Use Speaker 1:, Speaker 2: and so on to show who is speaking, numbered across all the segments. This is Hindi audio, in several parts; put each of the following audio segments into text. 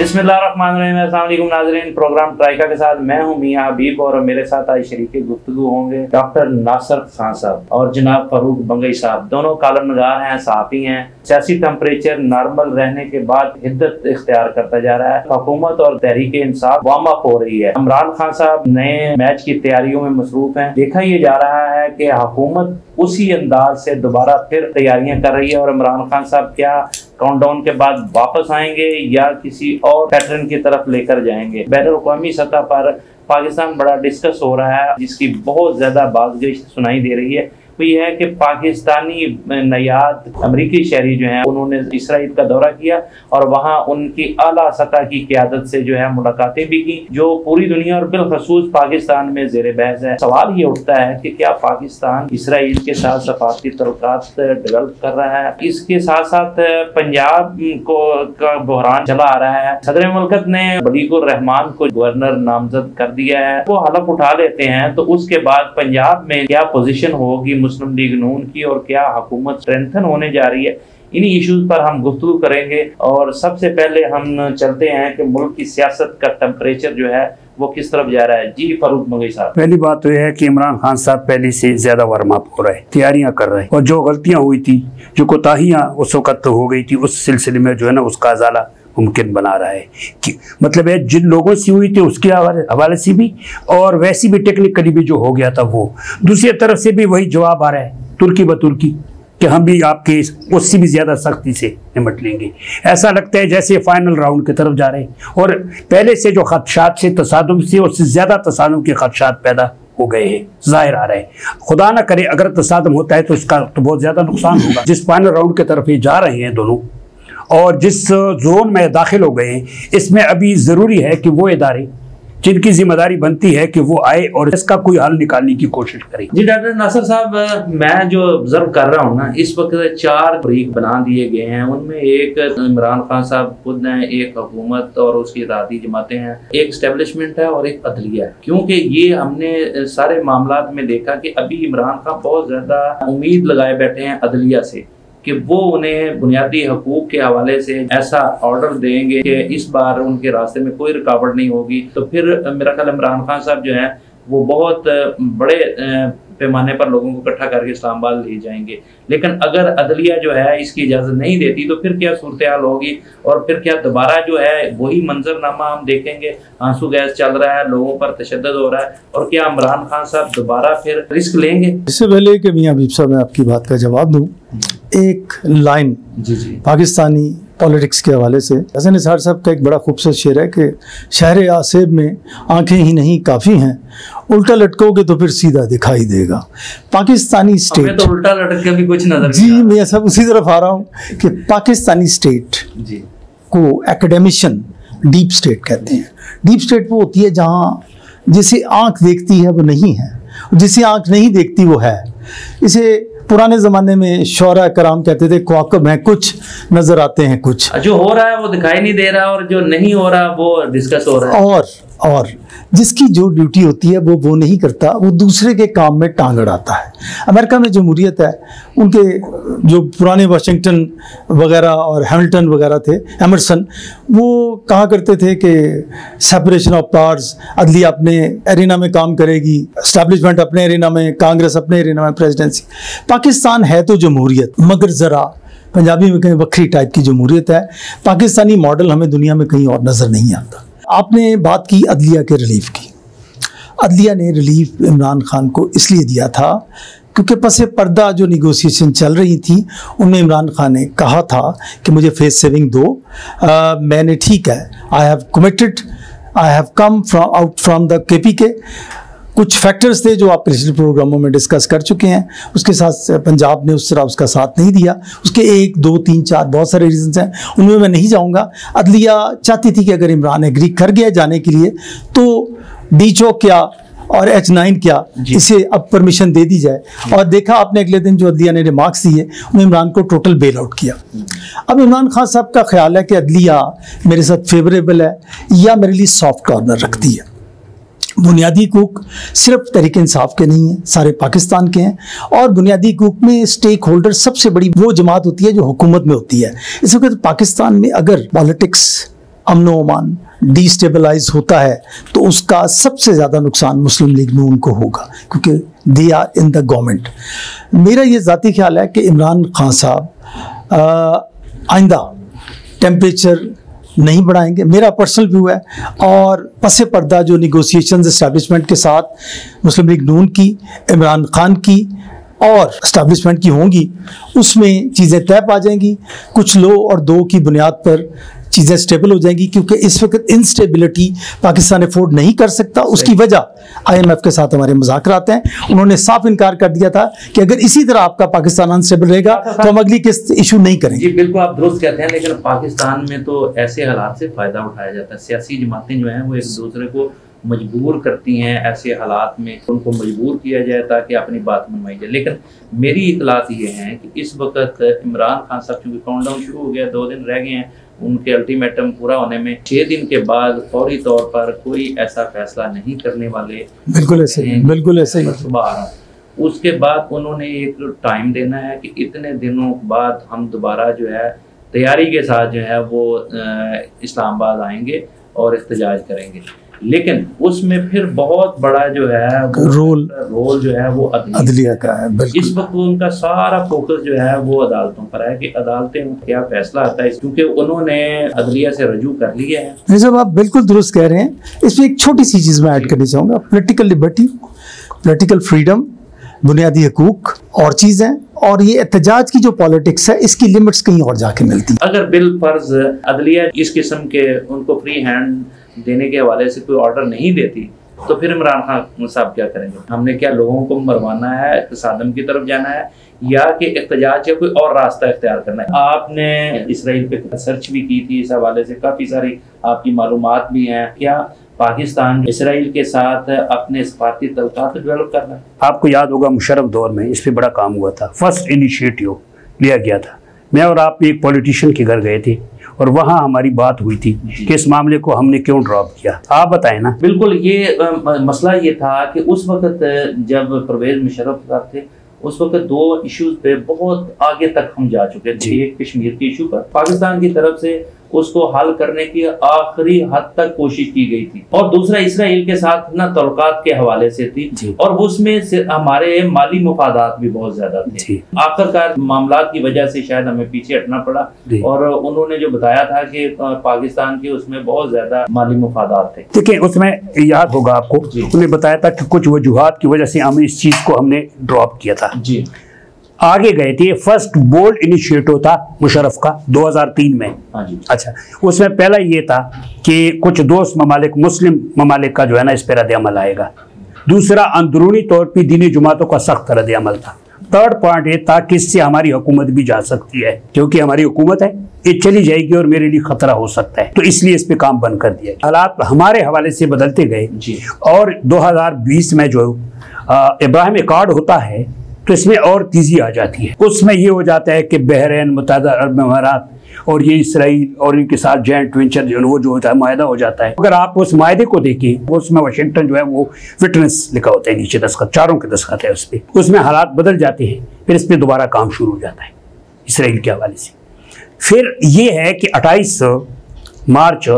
Speaker 1: बिस्मिल्लाहिर्रहमानिर्रहीम। अस्सलाम वालेकुम नाज़रीन, प्रोग्राम ट्राइका के साथ मैं हूं मियां हबीब और मेरे साथ आज शरीके गुफ्तगू होंगे डॉक्टर नासिर खान साहब और जनाब फारूक बंगई साहब। दोनों कॉलम नगार हैं, सहाफ़ी हैं। सियासी टेम्परेचर नॉर्मल रहने के बाद हिद्दत इख्तियार करता जा रहा है। हुकूमत और तहरीक इंसाफ वार्म अप हो रही है। इमरान खान साहब नए मैच की तैयारियों में मसरूफ हैं। देखा ये जा रहा है कि हुकूमत उसी अंदाज से दोबारा फिर तैयारियां कर रही है और इमरान खान साहब क्या काउंटडाउन के बाद वापस आएंगे या किसी और पैटर्न की तरफ लेकर जाएंगे। बैनुल-अक़वामी सतह पर पाकिस्तान बड़ा डिस्कस हो रहा है, जिसकी बहुत ज्यादा बाज़गश्त सुनाई दे रही है। वो ये है कि पाकिस्तानी नयाद अमरीकी शहरी जो हैं उन्होंने इसराइल का दौरा किया और वहाँ उनकी आला सतह की क़यादत से जो है मुलाकातें भी की, जो पूरी दुनिया और बिलखसूस पाकिस्तान में ज़ेर बहस है। सवाल ये उठता है कि क्या पाकिस्तान इसराइल के साथ सफारती तल्लुकात डेवलप कर रहा है। इसके साथ साथ पंजाब का बहरान चला आ रहा है। सदर मुल्कत ने बलीगुर रहमान को गवर्नर नामजद कर दिया है। वो हलफ उठा लेते हैं तो उसके बाद पंजाब में क्या पोजीशन होगी मुस्लिम लीग नून की और क्या हुकूमत स्ट्रेंथन होने जा रही है। इन्हीं इश्यूज पर हम गुफ्तगू करेंगे और सबसे पहले हम चलते हैं कि मुल्क की सियासत का टेम्परेचर जो है वो किस तरफ जा रहा है। जी फारूक बंगई साहब।
Speaker 2: पहली बात तो यह है कि इमरान खान साहब पहले से ज्यादा वार्म अप हो रहे हैं, तैयारियां कर रहे हैं और जो गलतियां हुई थी, जो कोताहियां उस वक्त हो गई थी, उस सिलसिले में जो है ना उसका अजाला मुमकिन बना रहा है कि मतलब है जिन लोगों से हुई थी उसके हवाले से भी और वैसी भी टेक्निकली भी जो हो गया था वो। दूसरी तरफ से भी वही जवाब आ रहा है तुर्की बतुर्की कि हम भी आपके उससे भी ज्यादा सख्ती से निपट लेंगे। ऐसा लगता है जैसे फाइनल राउंड की तरफ जा रहे हैं और पहले से जो खदशात से तसादुम से उससे ज्यादा तसादुम के खदशात पैदा हो गए हैं, जाहिर आ रहे हैं। खुदा ना करे अगर तसादुम होता है तो इसका तो बहुत ज्यादा नुकसान होगा। जिस फाइनल राउंड की तरफ ये जा रहे हैं दोनों और जिस जोन में दाखिल हो गए हैं, इसमें अभी ज़रूरी है कि वो इदारे जिनकी जिम्मेदारी बनती है कि वो आए और इसका कोई हल निकालने की कोशिश करें।
Speaker 1: जी डॉक्टर नासिर साहब, मैं जो ऑब्जर्व कर रहा हूँ ना, इस वक्त 4 फरीक बना दिए गए हैं। उनमें एक इमरान खान साहब खुद हैं, एक हुकूमत और उसकी इत्तेहादी जमातें हैं, एक एस्टेब्लिशमेंट है और एक अदलिया है। क्योंकि ये हमने सारे मामलात में देखा कि अभी इमरान खान बहुत ज्यादा उम्मीद लगाए बैठे हैं अदलिया से कि वो उन्हें बुनियादी हकूक के हवाले से ऐसा ऑर्डर देंगे कि इस बार उनके रास्ते में कोई रुकावट नहीं होगी। तो फिर मेरा ख्याल इमरान खान साहब जो है वो बहुत बड़े पैमाने पर लोगों को इकट्ठा करके इस्लामाबाद ले जाएंगे। लेकिन अगर अदलिया जो है इसकी इजाज़त नहीं देती तो फिर क्या सूरत हाल होगी और फिर क्या दोबारा जो है वही मंजरनामा हम देखेंगे। आंसू गैस चल रहा है, लोगों पर तशद्दुद हो रहा है और क्या इमरान खान साहब दोबारा फिर रिस्क लेंगे।
Speaker 3: इससे पहले कि मियां हबीब साहब मैं आपकी बात का जवाब दूं, एक लाइन पाकिस्तानी पॉलिटिक्स के हवाले से हसन निसार साहब का एक बड़ा खूबसूरत शेर है कि शहर आसेब में आंखें ही नहीं काफ़ी हैं, उल्टा लटकोगे तो फिर सीधा दिखाई देगा। पाकिस्तानी स्टेट
Speaker 1: तो उल्टा लटक के भी कुछ नजर
Speaker 3: जी मैं सब उसी तरफ आ रहा हूँ कि पाकिस्तानी स्टेट
Speaker 1: जी
Speaker 3: को एकेडमिशियन डीप स्टेट कहते हैं। डीप स्टेट वो होती है जहाँ जिसे आँख देखती है वो नहीं है, जिसे आँख नहीं देखती वो है। इसे पुराने ज़माने में शौरा कराम कहते थे ख्वाकब हैं कुछ, नज़र आते हैं कुछ।
Speaker 1: जो हो रहा है वो दिखाई नहीं दे रहा और जो नहीं हो रहा वो डिस्कस हो रहा है।
Speaker 3: और जिसकी जो ड्यूटी होती है वो नहीं करता, वो दूसरे के काम में टांग अड़ाता है। अमेरिका में जमहूरियत है, उनके जो पुराने वाशिंगटन वगैरह और हैमिल्टन वगैरह थे, एमरसन, वो कहा करते थे कि सेपरेशन ऑफ पावर्स, अदलिया अपने एरिना में काम करेगी, एस्टैब्लिशमेंट अपने एरिना में, कांग्रेस अपने एरिना में, प्रेसिडेंसी। पाकिस्तान है तो जमहूरियत मगर ज़रा पंजाबी में कहीं वक्री टाइप की जमहूरियत है। पाकिस्तानी मॉडल हमें दुनिया में कहीं और नज़र नहीं आता। आपने बात की अदलिया के रिलीफ की। अदलिया ने रिलीफ इमरान खान को इसलिए दिया था क्योंकि पसे पर्दा जो निगोशिएशन चल रही थी उनमें इमरान खान ने कहा था कि मुझे फेस सेविंग दो। मैंने ठीक है, I have committed, I have come out from the KPK। कुछ फैक्टर्स थे जो आप पिछले प्रोग्रामों में डिस्कस कर चुके हैं, उसके साथ पंजाब ने उस तरह उसका साथ नहीं दिया। उसके 1, 2, 3, 4 बहुत सारे रीजंस हैं, उनमें मैं नहीं जाऊंगा। अदलिया चाहती थी कि अगर इमरान एग्री कर गया जाने के लिए तो डीचो क्या और H9 क्या, इसे अब परमिशन दे दी जाए। और देखा आपने अगले दिन जो अदलिया ने रिमार्क्स दिए उन्होंने इमरान को टोटल बेल आउट किया। अब इमरान खान साहब का ख्याल है कि अदलिया मेरे साथ फेवरेबल है या मेरे लिए सॉफ्ट कॉर्नर रखती है। बुनियादी हकूक सिर्फ तहरीक इंसाफ के नहीं हैं, सारे पाकिस्तान के हैं। और बुनियादी हकूक में स्टेक होल्डर सबसे बड़ी वो जमात होती है जो हुकूमत में होती है। इस वक्त पाकिस्तान में अगर पॉलिटिक्स अमन ओमान डिस्टेबलाइज होता है तो उसका सबसे ज़्यादा नुकसान मुस्लिम लीग नून को होगा, क्योंकि they are in the government. मेरा ये ज़ाती ख्याल है कि इमरान खान साहब आइंदा टेम्परेचर नहीं बढ़ाएंगे, मेरा पर्सनल व्यू है। और पसे पर्दा जो निगोसिएशंस इस्टेब्लिशमेंट के साथ मुस्लिम लीग नून की, इमरान खान की और इस्टेब्लिशमेंट की होंगी, उसमें चीज़ें तय पा जाएंगी। कुछ लो और दो की बुनियाद पर चीज़ें स्टेबल हो जाएंगी, क्योंकि इस वक्त इंस्टेबिलिटी पाकिस्तान अफोर्ड नहीं कर सकता। उसकी वजह IMF के साथ हमारे मुज़ाकरात हैं। उन्होंने साफ इनकार कर दिया था कि अगर इसी तरह आपका पाकिस्तान अनस्टेबल रहेगा तो हम अगली किस्त इशू नहीं करेंगे।
Speaker 1: जी बिल्कुल, आप दुरुस्त कहते हैं, लेकिन पाकिस्तान में तो ऐसे हालात से फ़ायदा उठाया जाता है। सियासी जमातें जो हैं वो एक दूसरे को मजबूर करती हैं, ऐसे हालात में उनको मजबूर किया जाए ताकि अपनी बात मनवाई जाए। लेकिन मेरी इतलात ये हैं कि इस वक्त इमरान खान साहब, चूँकि काउंटडाउन शुरू हो गया, 2 दिन रह गए हैं उनके अल्टीमेटम पूरा होने में, 6 दिन के बाद फौरी तौर पर कोई ऐसा फैसला नहीं करने वाले।
Speaker 3: बिल्कुल ऐसे ही, बिल्कुल ऐसे ही।
Speaker 1: सुबह आ रहा हूँ, उसके बाद उन्होंने एक टाइम देना है कि इतने दिनों बाद हम दोबारा जो है तैयारी के साथ जो है वो इस्लामाबाद आएंगे और एहतजाज करेंगे। लेकिन उसमें फिर बहुत बड़ा जो है रोल जो है वो अदलिया का है। इस वक्त उनका सारा फोकस जो है वो अदालतों पर है कि अदालतें क्या फैसला आता है, क्योंकि उन्होंने अदलिया से रजू कर लिया है।
Speaker 3: नहीं साहब, आप बिल्कुल दुरुस्त कह रहे हैं। इसमें एक छोटी सी चीज़ मैं ऐड करनी चाहूँगा। पॉलिटिकल लिबर्टी, पॉलिटिकल फ्रीडम, बुनियादी हकूक और चीज़ें, और ये एहतजाज की जो पॉलिटिक्स है इसकी लिमिट्स कहीं और जाके मिलती है।
Speaker 1: अगर बिल फर्ज अदलिया इस किस्म के उनको फ्री हैंड देने के हवाले से कोई ऑर्डर नहीं देती तो फिर इमरान खान साहब क्या करेंगे? हमने क्या लोगों को मरवाना है, तसादम की तरफ जाना है, या कि एहतजाज या कोई और रास्ता इख्तियार करना है? आपने इसराइल पे सर्च भी की थी, इस हवाले से काफ़ी सारी आपकी मालूमात भी हैं। क्या पाकिस्तान इसराइल के साथ अपने सफारती तल्कात डेवलप करना है?
Speaker 2: आपको याद होगा मुशर्रफ दौर में इस पर बड़ा काम हुआ था, फर्स्ट इनिशिएटिव लिया गया था। मैं और आप एक पॉलिटिशियन के घर गए थे और वहाँ हमारी बात हुई थी कि इस मामले को हमने क्यों ड्रॉप किया। आप बताएं ना।
Speaker 1: बिल्कुल, ये मसला ये था कि उस वक्त जब परवेज मुशर्रफ साहब थे, उस वक्त 2 इश्यूज पे बहुत आगे तक हम जा चुके थे। एक कश्मीर के इशू पर पाकिस्तान की तरफ से उसको हल करने की आखिरी हद तक कोशिश की गई थी, और दूसरा इसराइल के साथ ना तल्कात के हवाले से थी, और उसमें से हमारे माली मुफादात भी बहुत ज्यादा थे। आखिरकार मामला की वजह से शायद हमें पीछे हटना पड़ा, और उन्होंने जो बताया था कि पाकिस्तान के उसमें बहुत ज्यादा माली मुफादात थे।
Speaker 2: देखिए, उसमें याद होगा आपको, उन्होंने बताया था कि कुछ वजूहात की वजह से हम इस चीज को हमने ड्रॉप किया था।
Speaker 1: जी, आगे
Speaker 2: गए थे। फर्स्ट बोल्ड इनिशिएटिव था मुशर्रफ का 2003 में। अच्छा, उसमें पहला ये था कि कुछ दोस्त ममालिक, मुस्लिम ममालिक का जो है ना इस पर रद्द-ए-अमल आएगा। दूसरा, अंदरूनी तौर पर दीनी जमातों का सख्त रद्द-ए-अमल था। थर्ड पॉइंट ये था कि इससे हमारी हुकूमत भी जा सकती है, क्योंकि हमारी हुकूमत है, ये चली जाएगी और मेरे लिए खतरा हो सकता है, तो इसलिए इस पे काम बंद कर दिया। हालात हमारे हवाले से बदलते गए और 2020 में जो इब्राहिम अकॉर्ड होता है तो इसमें और तेजी आ जाती है। उसमें ये हो जाता है कि बहरीन, मुत्तहिदा अरब अमारात और ये इसराइल और इनके साथ जॉइंट वेंचर जो होता है, मायदा हो जाता है। अगर आप उस मायदे को देखें, उसमें वाशिंगटन जो है वो विटनेस लिखा होता है नीचे, दस्तखत, चारों के दस्तखत है उस पर। उसमें हालात बदल जाते हैं, फिर इस पर दोबारा काम शुरू हो जाता है इसराइल के हवाले से। फिर ये है कि 28 मार्च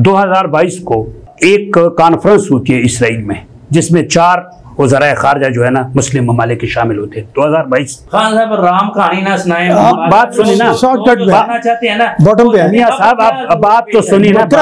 Speaker 2: 2022 को एक कॉन्फ्रेंस होती है इसराइल में, जिसमें 4 वज़राए खारजा जो है ना मुस्लिम ममालिक के शामिल होते हैं। 2022
Speaker 1: खान साहब राम कहानी ना सुनाए,
Speaker 2: बात सुनिए ना,
Speaker 3: शॉर्टकट
Speaker 1: में चाहते हैं ना,
Speaker 3: बॉटम पे
Speaker 2: है साहब। आप बात तो सुनिए ना,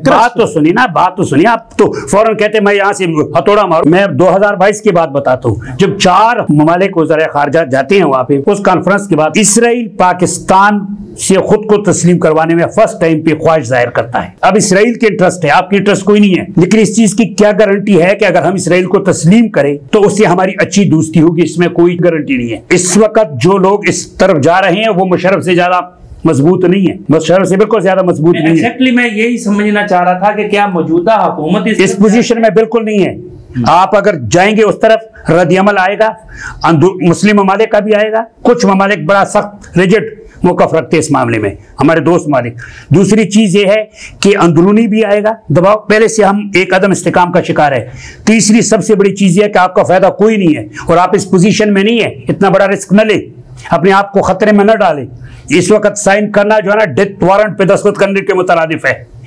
Speaker 2: बात तो सुनिए। आप तो फौरन कहते मैं यहाँ से हथौड़ा मारूं। मैं 2022 की बात बताता हूँ, जब 4 ममालिक वज़राए खारजा जाते हैं वहाँ पे, उस कॉन्फ्रेंस के बाद इसराइल पाकिस्तान से खुद को तस्लीम करवाने में फर्स्ट टाइम पे ख्वाहिश जाहिर करता है। अब इसराइल के इंटरेस्ट है, आपकी इंटरेस्ट कोई नहीं है, लेकिन इस चीज की क्या गारंटी है कि अगर हम इसराइल को तस्लीम करें तो उससे हमारी अच्छी दोस्ती होगी? इसमें कोई गारंटी नहीं है। इस वक्त जो लोग इस तरफ जा रहे हैं वो मुशर्रफ से ज्यादा मजबूत नहीं है, मुशर्रफ से बिल्कुल ज्यादा मजबूत नहीं है।
Speaker 1: एक्जेक्टली मैं यही समझना चाह रहा था कि क्या मौजूदा हुकूमत
Speaker 2: इस पोजीशन में बिल्कुल नहीं है। आप अगर जाएंगे उस तरफ, रद्द-ए-अमल आएगा, मुस्लिम ममालिक का भी आएगा। कुछ ममालिक बड़ा सख्त रिजिड मौक़िफ़ रखते इस मामले में, हमारे दोस्त ममालिक। दूसरी चीज ये है कि अंदरूनी भी आएगा दबाव, पहले से हम एक अदम इस्तेकाम का शिकार है। तीसरी सबसे बड़ी चीज है कि आपका फायदा कोई नहीं है और आप इस पोजीशन में नहीं है, इतना बड़ा रिस्क न ले, अपने आप को खतरे में न डाले। इस वक्त साइन करना जो है ना डेथ वारंट पे दस्तखत करने के मुतरादिफ है।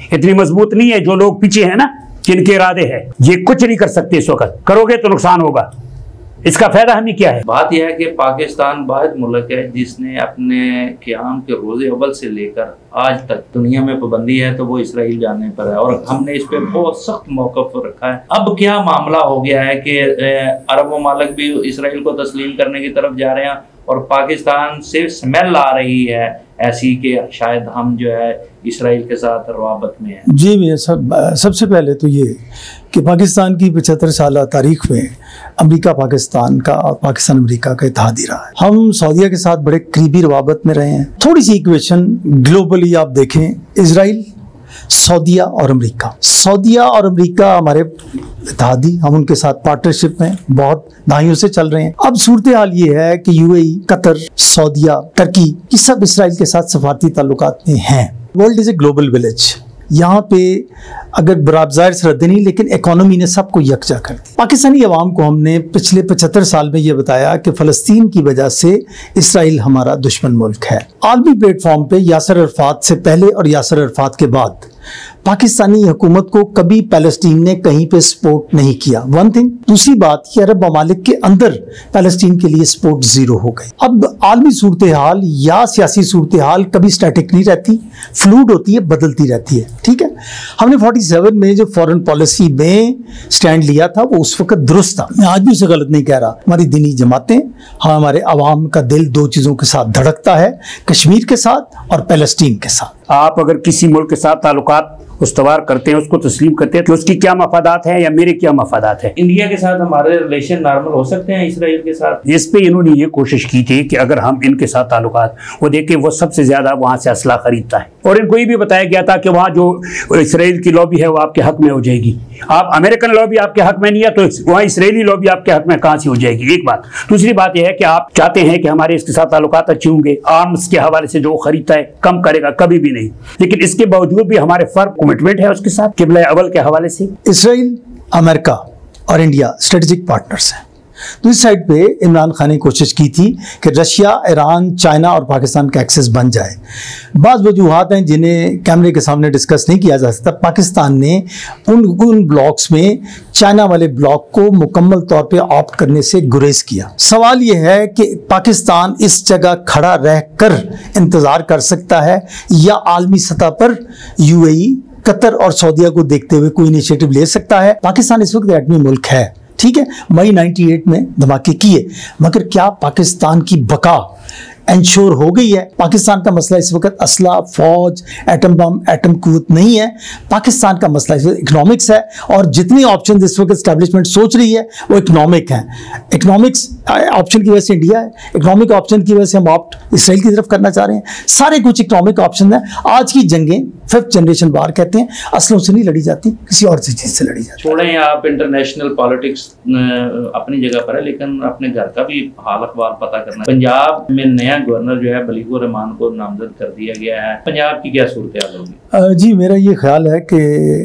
Speaker 2: इतनी मजबूत नहीं है। जो लोग पीछे हैं ना, जिनके इरादे हैं, ये कुछ नहीं कर सकते इस वक्त। करोगे तो नुकसान होगा, इसका फायदा हमें क्या है।
Speaker 1: बात यह है कि पाकिस्तान वाहिद मुल्क है जिसने अपने क़याम के रोज़े अव्वल से लेकर आज तक दुनिया में पाबंदी है तो वो इसराइल जाने पर है, और हमने इस पे बहुत सख्त मौक़िफ़ रखा है। अब क्या मामला हो गया है कि अरब ममालिक भी इसराइल को तस्लीम करने की तरफ जा रहे हैं, और पाकिस्तान से स्मेल आ रही है ऐसी कि शायद हम जो है इसराइल के साथ रवाबत में हैं।
Speaker 3: जी भैया, सबसे पहले तो ये कि पाकिस्तान की 75 साल तारीख में अमेरिका पाकिस्तान का और पाकिस्तान अमेरिका का इत्तेहादी रहा है। हम सऊदीया के साथ बड़े करीबी रवाबत में रहे हैं। थोड़ी सी इक्वेशन ग्लोबली आप देखें, इजराइल, सऊदीया और अमेरिका। सऊदीया और अमेरिका हमारे इत्तेहादी, हम उनके साथ पार्टनरशिप में बहुत दहाइयों से चल रहे हैं। अब सूरत हाल ये है कि यूएई, कतर, सऊदीया, टर्की, ये सब इसराइल के साथ सफारती ताल्लुकात में हैं। World is a global village. यहाँ पे अगर बराबर सरहदें नहीं, लेकिन इकोनॉमी ने सबको यकजा कर दी। पाकिस्तानी अवाम को हमने पिछले 75 साल में ये बताया कि फ़लस्तीन की वजह से इसराइल हमारा दुश्मन मुल्क है। आलमी प्लेटफॉर्म पे यासर अरफात से पहले और यासर अरफात के बाद पाकिस्तानी हुकूमत को कभी पैलेस्टीन ने कहीं पे सपोर्ट नहीं किया। One thing. दूसरी बात, कि अरब ममालिक के अंदर पैलेस्टीन के लिए सपोर्ट जीरो हो गई। अब आलमी सूरत हाल या सियासी सूरत हाल कभी स्टैटिक नहीं रहती, फ्लूड होती है, बदलती रहती है। ठीक है, हमने 47 में जो फॉरेन पॉलिसी में स्टैंड लिया था वो उस वक्त दुरुस्त था। मैं आज भी उसे गलत नहीं कह रहा। हमारी दीनी जमातें, हमारे अवाम का दिल दो चीज़ों के साथ धड़कता है, कश्मीर के साथ और पैलेस्टीन के साथ।
Speaker 2: आप अगर किसी मुल्क के साथ ताल्लुकात उस्तवार करते हैं, उसको तस्लीम करते हैं, कि उसकी क्या मफादात है या मेरे क्या मफादात है।
Speaker 1: इंडिया के साथ हमारे रिलेशन नॉर्मल हो सकते हैं इसराइल के साथ।
Speaker 2: इस पे इन्होंने ये कोशिश की थी कि अगर हम इनके साथ ताल्लुकात, वो देखें वो सबसे ज्यादा वहां से असला खरीदता है, और इनको ये भी बताया गया था कि वहाँ जो इसराइल की लॉबी है वो आपके हक में हो जाएगी। आप अमेरिकन लॉबी आपके हक में नहीं है तो वहाँ इसराइली लॉबी आपके हक में कहाँ से हो जाएगी। एक बात। दूसरी बात यह है कि आप चाहते हैं कि हमारे इसके साथ ताल्लुकात अच्छे होंगे, आर्म्स के हवाले से जो खरीदता है कम करेगा, कभी भी नहीं। लेकिन इसके बावजूद भी हमारे फर्क कमिटमेंट है उसके साथ किबला अव्वल के हवाले से।
Speaker 3: इसराइल, अमेरिका और इंडिया स्ट्रेटेजिक पार्टनर्स हैं। दूसरी साइड पे इमरान खान ने कोशिश की थी कि रशिया, ईरान, चाइना और पाकिस्तान का एक्सेस बन जाए। बाज़ वजूहात हैं जिन्हें कैमरे के सामने डिस्कस नहीं किया जा सकता। पाकिस्तान ने उन ब्लॉक्स में चाइना वाले ब्लॉक को मुकम्मल तौर पे ऑप्ट करने से गुरेज किया। सवाल यह है कि पाकिस्तान इस जगह खड़ा रहकर इंतज़ार कर सकता है या आलमी सतह पर यूएई, कतर और सऊदीया को देखते हुए कोई इनिशिएटिव ले सकता है। पाकिस्तान इस वक्त एटमी मुल्क है, ठीक है, मई 98 में धमाके किए, मगर क्या पाकिस्तान की बका इंश्योर हो गई है? पाकिस्तान का मसला इस वक्त असला, फौज, एटम बम, एटम कुव्वत नहीं है। पाकिस्तान का मसला इस वक्त इकोनॉमिक्स है, और जितनी ऑप्शन इस वक्त एस्टेब्लिशमेंट सोच रही है वो इकोनॉमिक है। इकोनॉमिक्स ऑप्शन की वजह से इंडिया है, इकोनॉमिक ऑप्शन की वजह से हम ऑप्ट इसराइल की तरफ करना चाह रहे हैं। सारे कुछ इकोनॉमिक ऑप्शन है। आज की जंगें 5th जनरेशन वार कहते हैं, असलों से नहीं लड़ी जाती, किसी और चीज़ से लड़ी जाती।
Speaker 1: छोड़ें आप इंटरनेशनल पॉलिटिक्स अपनी जगह पर है, लेकिन अपने घर का भी हाल अखबार पता करना। पंजाब में नया गवर्नर जो है बलीगुर रहमान को नामजद कर दिया गया है। पंजाब की क्या सूरत हाल होगी?
Speaker 3: जी, मेरा ये ख्याल है कि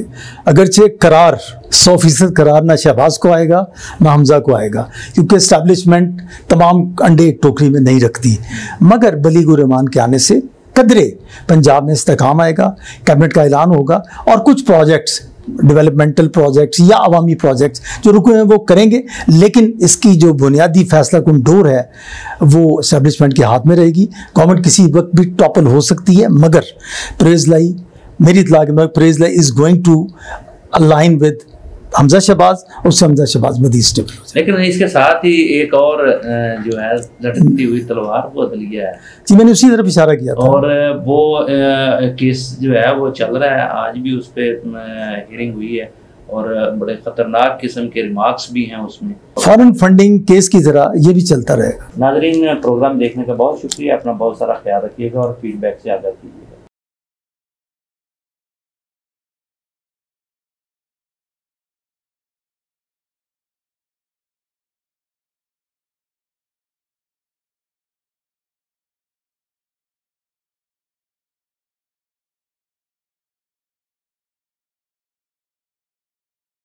Speaker 3: अगरचे करार 100% करार ना शहबाज को आएगा ना हमजा को आएगा, क्योंकि एस्टैब्लिशमेंट तमाम अंडे एक टोकरी में नहीं रखती, मगर बलीगुर रहमान के आने से कदरे पंजाब में इस्तेकाम आएगा, कैबिनेट का ऐलान होगा, और कुछ प्रोजेक्ट्स, डेवलपमेंटल प्रोजेक्ट्स या अवामी प्रोजेक्ट्स जो रुके हैं वो करेंगे। लेकिन इसकी जो बुनियादी फैसला कुन डोर है वो एस्टेब्लिशमेंट के हाथ में रहेगी। गवर्नमेंट किसी वक्त भी टॉपल हो सकती है, मगर प्रेजलाई, मेरी इत्तला के मुताबिक प्रेजलाई is going to align with Hamza Shahbaz, उससे हमजा शहबाज मजीद स्टेबल हो जाए।
Speaker 1: लेकिन इसके साथ ही एक और जो है लटकती हुई तलवार वो अदलिया है।
Speaker 3: जी, मैंने उसी तरफ इशारा किया था।
Speaker 1: और वो केस जो है वो चल रहा है, आज भी उस पर हियरिंग हुई है, और बड़े खतरनाक किस्म के रिमार्क्स भी हैं उसमें।
Speaker 3: फॉरेन फंडिंग केस की तरह ये भी चलता रहेगा।
Speaker 1: नाज़रीन, प्रोग्राम देखने का बहुत शुक्रिया। अपना बहुत सारा ख्याल रखिएगा और फीडबैक से आगाह कीजिए।